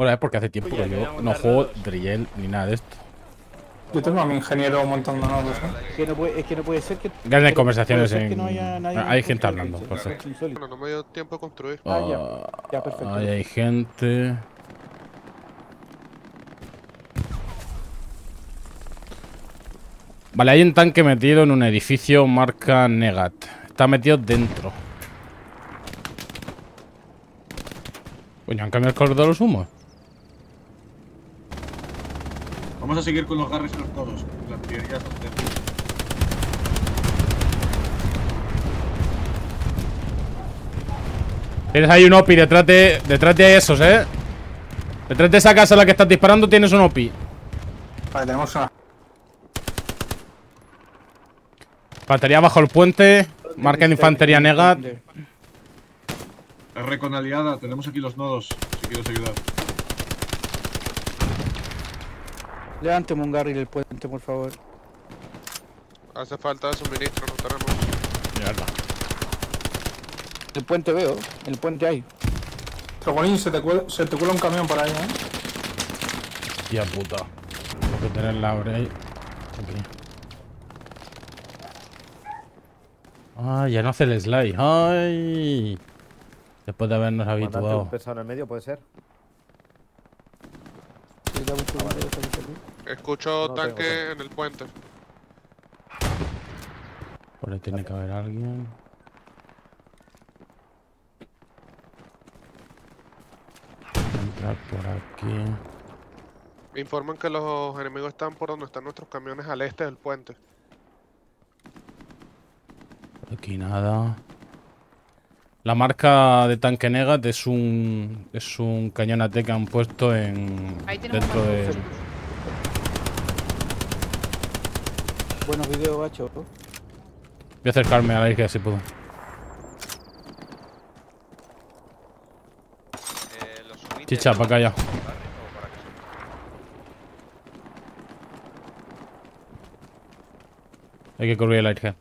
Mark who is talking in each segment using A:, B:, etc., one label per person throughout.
A: Bueno, es porque hace tiempo que yo no juego Drill ni nada de esto.
B: Yo tengo a mi ingeniero montando nodos,
C: Es que no puede ser que...
A: Grandes conversaciones
C: que no haya nadie
A: hay gente hablando, por
C: eso.
D: Bueno, no me dio tiempo a construir.
C: Ya, perfecto.
A: Ahí hay gente. Vale, hay un tanque metido en un edificio marca Negat. Está metido dentro. Coño, ¿han cambiado el color de los humos?
E: Vamos a seguir con los garres todos. La artillería está cerca.
A: Tienes ahí un OPI detrás de esos, Detrás de esa casa a la que estás disparando tienes un OPI.
B: Vale, tenemos una.
A: Infantería bajo el puente. Marca de infantería Negat.
E: R con aliada, tenemos aquí los nodos, si quieres ayudar.
C: Levánteme un Garry del puente, por favor.
D: Hace falta suministro, no tenemos.
A: Mierda.
C: El puente veo, el puente hay.
B: Trogolín, se te cuela un camión por ahí,
A: Tía puta. Tengo que tener la ahí. Aquí. Ay, ya no hace el slide. Ay. Después de habernos habituado.
F: Un pesado en el medio, ¿puede ser?
D: Escucho
F: No
D: tanque
F: tengo.
D: en el puente.
A: Por ahí tiene que haber alguien. Entrar por aquí.
D: Me informan que los enemigos están por donde están nuestros camiones al este del puente.
A: Por aquí nada. La marca de tanque Negat es un cañón AT que han puesto dentro de.
C: Buenos videos, gacho.
A: Voy a acercarme a la isla si puedo. Chicha, para acá ya. Hay que cubrir el airhead.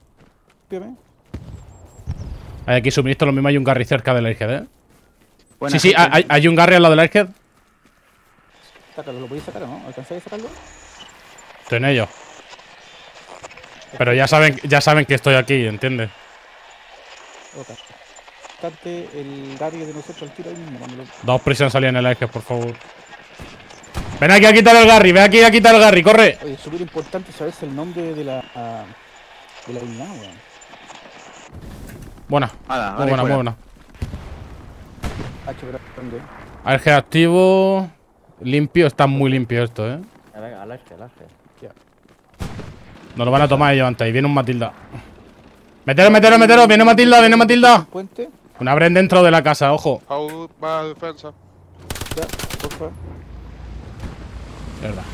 A: Hay aquí suministro, lo mismo hay un Garry cerca del airhead,
C: Buena
A: sí,
C: gente.
A: hay un Garry al lado del airhead.
C: Sácalo, ¿lo podéis sacar o no? ¿Alcanzáis a sacarlo?
A: Estoy en ello. Pero ya saben que estoy aquí, ¿entiendes?
C: Ok. Sacarte el Garry de nosotros al tiro ahí mismo. Cuando lo...
A: Dos prisas salían en el airhead, por favor. Ven aquí a quitar el Garry, ven aquí a quitar el Garry, corre.
C: Oye, es súper importante saberse el nombre de la unidad, weón.
A: Buena. Muy buena, muy buena.
C: Hacho grande.
A: Airhead activo. Limpio, está muy limpio esto,
F: Venga, al eje, al eje.
A: Nos lo van a tomar ellos antes. Y viene un Matilda. Metero. Viene Matilda.
C: ¿Puente?
A: Una abren dentro de la casa, ojo.
D: Pau va a defensa.
C: Ya, por favor.
A: Mierda.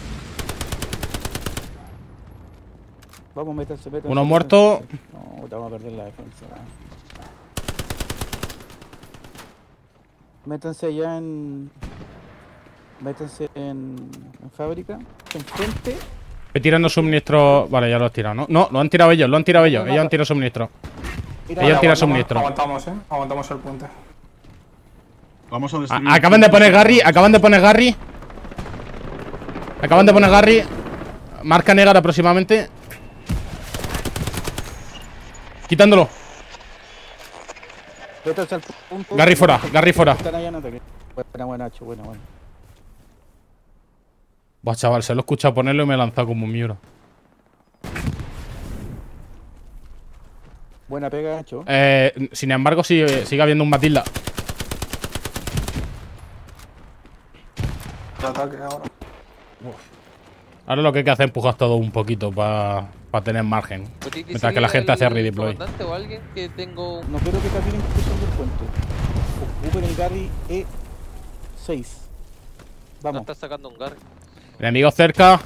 C: Vamos, métanse.
A: Uno muerto.
C: No, te vamos a perder la defensa. Métanse allá en... Métanse en fábrica. Enfrente.
A: Estoy tirando suministro. Vale, ya lo he tirado, ¿no? No, lo han tirado ellos, Ellos han tirado suministro. Ellos han tirado suministro.
B: Aguantamos el puente.
E: Vamos a destruir.
A: Acaban de poner Garry. Marca Negat aproximadamente. Quitándolo.
C: Métanse al punto.
A: Garry fuera.
C: Están allá en ataque. Buena, Nacho, buena.
A: Buah, chaval, se lo he escuchado ponerlo y me he lanzado como un miura.
C: Buena pega, Nacho.
A: Sin embargo, sigue habiendo un Matilda.
B: Ataque ahora.
A: Ahora lo que hay que hacer es empujar todo un poquito para tener margen. Mientras que la gente hace redeploy.
G: O alguien que tengo...
C: No quiero que caminen cruzando el puente. Ocupen el Garry E6.
G: No
C: Vamos.
G: está sacando un Garry.
A: Enemigo cerca.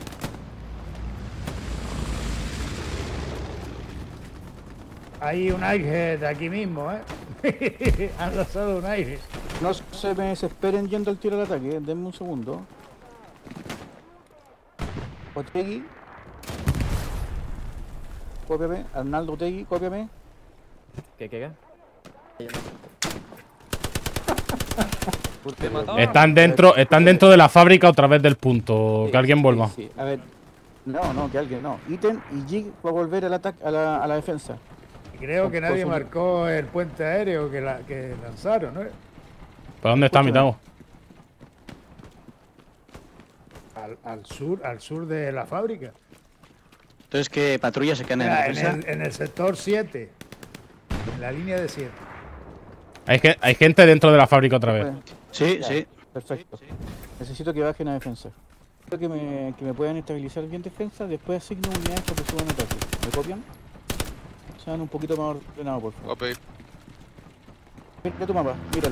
H: Hay un aire aquí mismo, Han lanzado un aire.
C: No se me desesperen yendo al tiro al ataque. Denme un segundo. Otegui. Cópiame. Arnaldo Otegui,
G: ¿Te mataron?
A: Están dentro de la fábrica otra vez del punto.
C: Sí,
A: Que alguien vuelva.
C: Sí. A ver. No, que alguien no. Ítem y Jig va a volver al ataque a la defensa.
H: Creo que nadie
C: Con-
H: marcó el puente aéreo que lanzaron, ¿no?
A: ¿Pero dónde está
C: Escúchame.
A: Mitago?
H: Al sur de la fábrica.
I: Entonces, ¿qué patrullas se quedan en
H: Mira,
I: defensa?
H: en el sector 7. En la línea de 7.
A: Hay gente dentro de la fábrica otra vez.
C: Bueno,
I: Sí,
C: ya,
I: sí.
C: perfecto. Necesito que bajen a defensa. Quiero que me puedan estabilizar bien defensa, después asigno unidades para que suban ataque. ¿Me copian? Sean un poquito más ordenados, por favor.
D: Ok.
C: Mira tu mapa, míralo.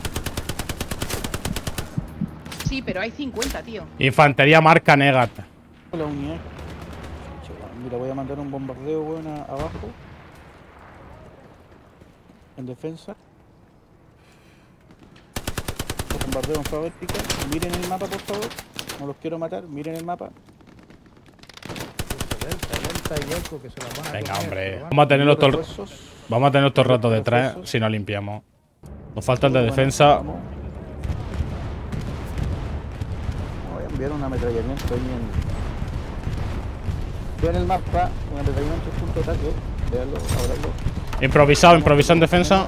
J: Sí, pero hay 50, tío.
A: Infantería marca Negat.
C: La unidad. Mira, voy a mandar un bombardeo, weón, abajo. En defensa. Bombardeo en fábrica. Miren el mapa, por favor. No los quiero matar. Miren el mapa.
H: Delta y Eco que se la van a
A: Venga,
H: comer,
A: hombre.
H: pero van.
A: Vamos a tenerlo todo,
C: Refuerzos.
A: vamos a tener todo el rato detrás si no limpiamos. Nos falta el de defensa.
C: Vamos. Voy a enviar un ametrallamiento ahí en... Vean el mapa, un ametrallamiento punto de ataque. Veanlo, ábralo.
A: Improvisado en defensa.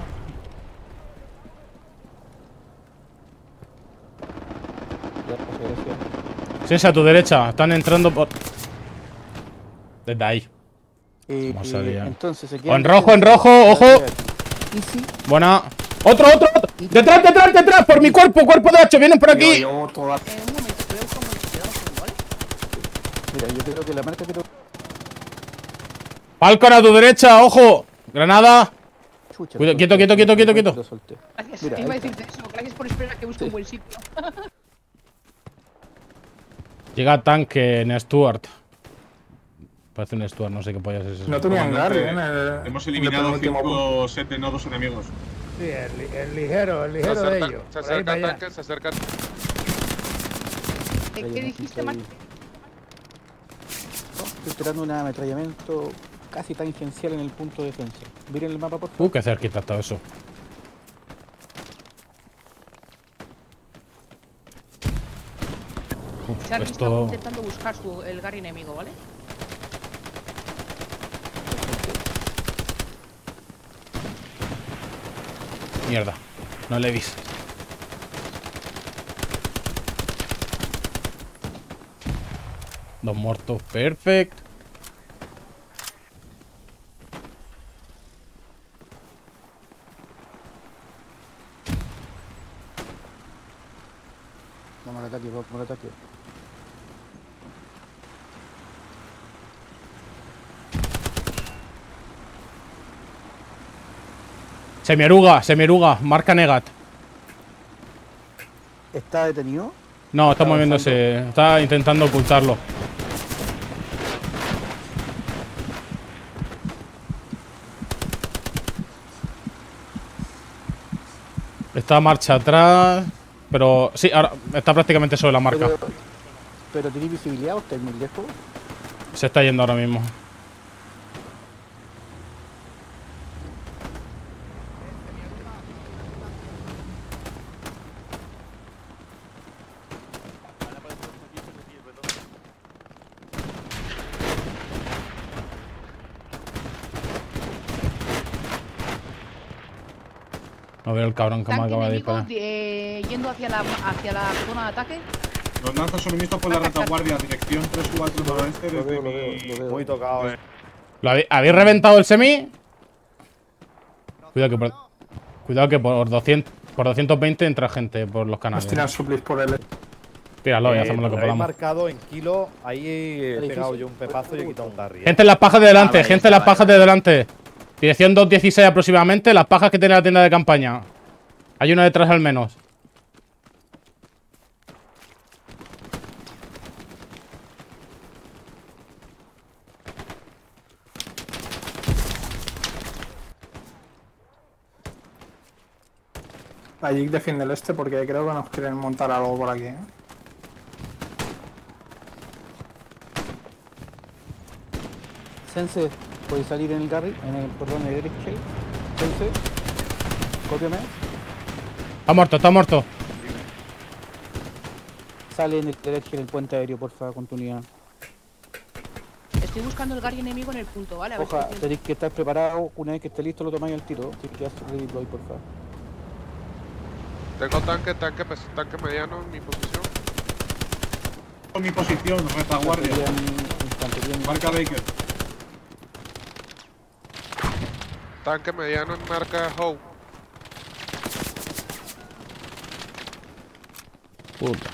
C: Gracias.
A: Sí, a tu derecha. Están entrando por... Desde ahí. Vamos a liar.
C: Entonces se
A: En rojo, ojo.
C: Easy.
A: Buena. ¡Otro! ¡Detrás! ¡Por mi cuerpo de H! ¡Vienen por aquí!
J: Un momento, creo como nos quedamos con gol.
C: Mira, yo creo que la marca que te...
A: Falcon a tu derecha, ojo. Granada.
C: Chucha,
A: Cuida,
C: lo
A: quieto.
C: solté, lo solté.
J: Gracias,
C: Mira,
J: iba a
C: ahí está.
J: decirte eso. Gracias por esperar a que busque un buen sitio.
A: Llega tanque en Stuart. Parece un Stuart, no sé qué pollas es eso.
B: No tenían Gary,
E: Hemos eliminado
B: último
E: 5 o 7 nodos enemigos.
H: Sí, el ligero de ellos.
D: Se
H: Por ahí
D: acerca
H: para
D: el
H: allá.
D: tanque, se acerca.
J: ¿Qué dijiste, Marco?
C: Estoy esperando un ametrallamiento casi tangencial en el punto de defensa. Miren el mapa, por favor.
A: Qué cerquita está eso.
J: Charlie está
A: Esto...
J: intentando buscar el Gary enemigo, ¿vale?
A: Mierda. No le he visto. Dos muertos. Perfecto.
C: Vamos al ataque, vamos al ataque.
A: Semieruga. Marca Negat.
C: ¿Está detenido?
A: No, está moviéndose. Está intentando ocultarlo. Está marcha atrás. Pero sí, ahora está prácticamente sobre la marca.
C: Pero ¿tiene visibilidad o está muy lejos?
A: Se está yendo ahora mismo. A ver el cabrón que me
J: Tanque
A: acaba de
J: enemigo
A: disparar.
J: yendo hacia la zona de ataque.
E: Los lanzas suministros por la retaguardia, dirección 3-4 noroeste
C: Lo
E: desde
C: veo,
E: mi...
C: lo veo.
F: Muy tocado,
A: ¿Habéis reventado el semi? Cuidado que por 220 entra gente por los
B: Nos
A: canales.
B: tiran suplis por el...
A: Tíralo y hacemos lo que
F: habéis
A: podamos.
F: marcado en kilo. Ahí he pegado yo un pepazo y he quitado un Gary.
A: Gente en las pajas de delante,
F: vale,
A: gente en las
F: vale,
A: pajas de delante. Dirección 216 aproximadamente, las pajas que tiene la tienda de campaña. Hay una detrás al menos.
B: Allí defiende el este porque creo que nos quieren montar algo por aquí, ¿eh?
C: Sense, ¿puedes salir en el Gary? Perdón, en el Eric Shell. Sense, cópiame.
A: Está muerto.
C: sale en el en el puente aéreo, por favor, con tu unidad.
J: Estoy buscando el Gary enemigo en el punto, ¿vale? A ver
C: Oja,
J: si-
C: tenéis que estar preparado. Una vez que esté listo, lo tomáis al tiro. Tienes que hacer redeploy, por favor.
D: Tengo tanque mediano en mi posición.
E: En mi posición, retaguardia.
C: Infantería en-
E: Marca Baker.
D: Tanque mediano en marca Howe.
A: Puta.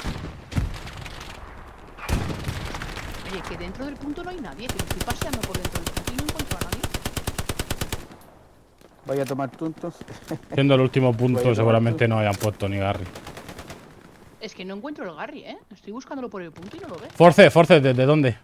J: Oye, que dentro del punto no hay nadie, que me estoy paseando por dentro del punto y no encuentro a nadie.
C: Vaya a tomar puntos.
A: Siendo el último punto,
C: Vaya,
A: seguramente no hayan puesto ni Garry.
J: Es que no encuentro el Gary, ¿eh? Estoy buscándolo por el punto y no lo veo.
A: Force, ¿desde dónde?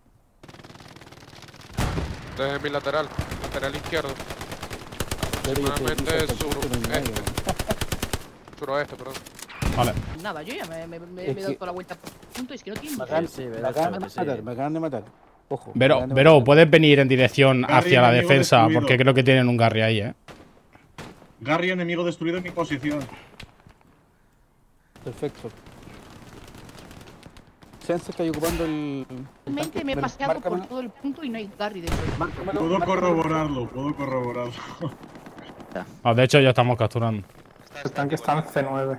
D: Desde mi lateral izquierdo.
C: Pero yo te-
D: Aproximadamente
C: yo te-
D: suroeste, perdón.
A: Vale.
J: Nada, yo ya me he
C: Es
J: dado
C: que-
J: toda la vuelta por el punto y es que no tiene
C: Me
J: ni
C: acaban,
F: Sí,
C: me
F: verás,
C: acaban de
F: sí.
C: matar, me acaban de matar. Ojo. me acaban de
A: Vero,
C: matar.
A: puedes venir en dirección
E: Garry
A: hacia la
E: enemigo
A: defensa,
E: destruido.
A: porque creo que tienen un Garry ahí,
E: Garry enemigo destruido en mi posición.
C: Perfecto. Sense está ahí ocupando el.
J: Realmente me he paseado por todo el punto y no hay Gary dentro del punto.
E: Puedo corroborarlo.
A: Ah, de hecho, ya estamos capturando.
B: El tanque está en C9.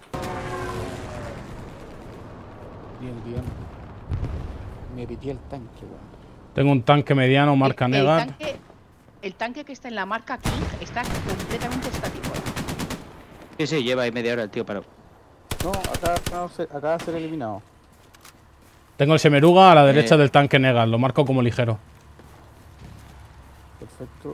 C: Bien. Me pitié el tanque, weón.
A: Tengo un tanque mediano, marca Negat.
J: El tanque que está en la marca King está completamente estático.
I: Sí, lleva ahí media hora el tío parado.
C: No, acaba de ser eliminado.
A: Tengo el Semeruga a la derecha del tanque Negat, lo marco como ligero.
C: Perfecto.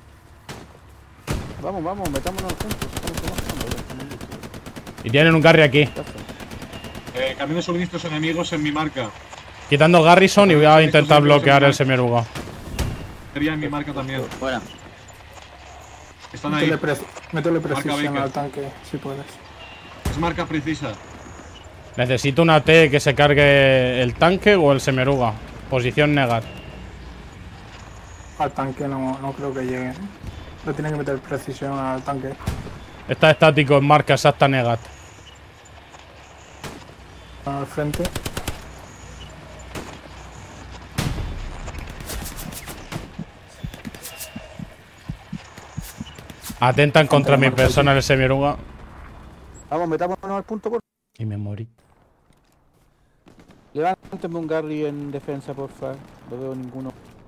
C: Vamos, metámonos juntos. Estamos listos.
A: Y tienen un Garry aquí.
E: Camión de suministros enemigos en mi marca.
A: Quitando Garrison y voy a intentar bloquear el Semeruga.
E: Sería en mi marca también.
I: Bueno,
E: Están ahí.
B: Métele precisión
E: Baker.
B: al tanque, si puedes.
E: Es marca precisa.
A: Necesito una T que se cargue el tanque o el Semeruga. Posición Negat.
B: Al tanque no creo que llegue. Le tienen que meter precisión al tanque.
A: Está estático en marca exacta Negat.
B: Al frente.
A: Atentan contra mi persona el Semeruga.
C: Vamos, metámonos al punto, por
A: Y me morí.
C: Levántame un Garry en defensa, por favor. No veo ninguno.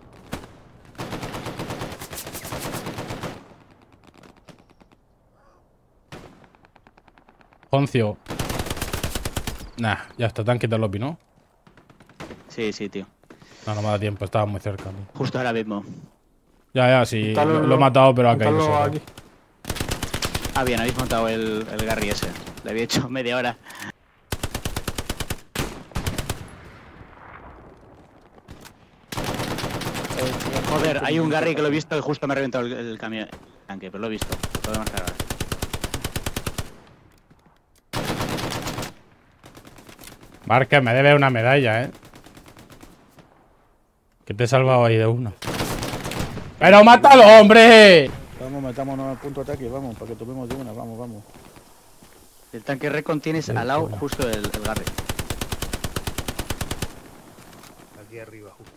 A: Poncio. Nah, ya está, tanque de lobby, ¿no?
I: sí, tío.
A: No, no me da tiempo, estaba muy cerca. Tío.
I: Justo ahora mismo.
A: Ya, sí, lo he matado, pero ha caído solo.
B: Aquí.
I: Ah, bien, habéis montado el Garry ese. Le había hecho media hora. Joder, hay un Garry que lo he visto y justo me ha reventado el camión. El tanque, pero lo he visto. Lo demás cargar.
A: Marca, me debe una medalla, Que te he salvado ahí de una. ¡Pero mátalo, hombre!
C: Vamos, metámonos al punto de ataque, vamos, para que tomemos de una, vamos.
I: El tanque recon tienes al lado justo el Garry.
H: Aquí arriba, justo.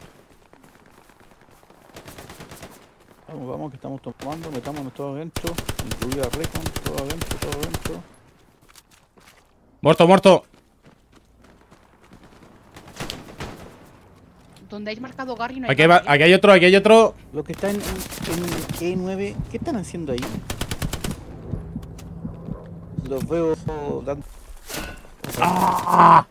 C: Vamos, que estamos tomando, metámonos todos adentro, incluida Recon, todo adentro.
A: Muerto.
J: Donde hayáis marcado Gary no hay
A: Aquí
J: nadie.
A: hay otro.
C: Lo que está en E9, ¿qué están haciendo ahí? Los veo dando.
A: ¡Ah!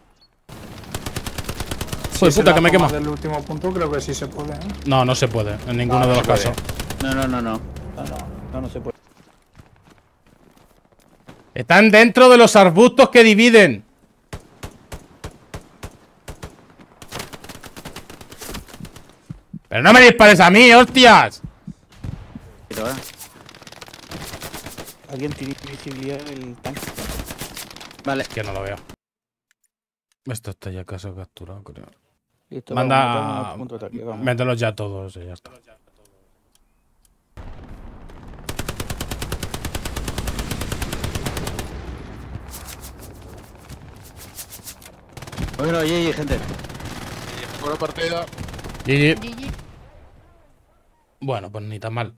A: Joder, puta, que me quema.
B: Del último punto creo que sí se puede, ¿eh?
A: No se puede, en ninguno de los casos.
I: No.
C: No se puede.
A: Están dentro de los arbustos que dividen. Pero no me dispares a mí, hostias.
C: ¿Alguien tiene visibilidad del tanque?
I: Vale.
A: Que no lo veo. Esto está ya casi capturado, creo.
C: Listo,
A: Manda.
C: vamos al punto de ataque, vamos.
A: Mételos ya todos y ya está.
I: Bueno, GG, gente.
D: Buena partida.
A: GG.
J: GG.
A: Bueno, pues ni tan mal.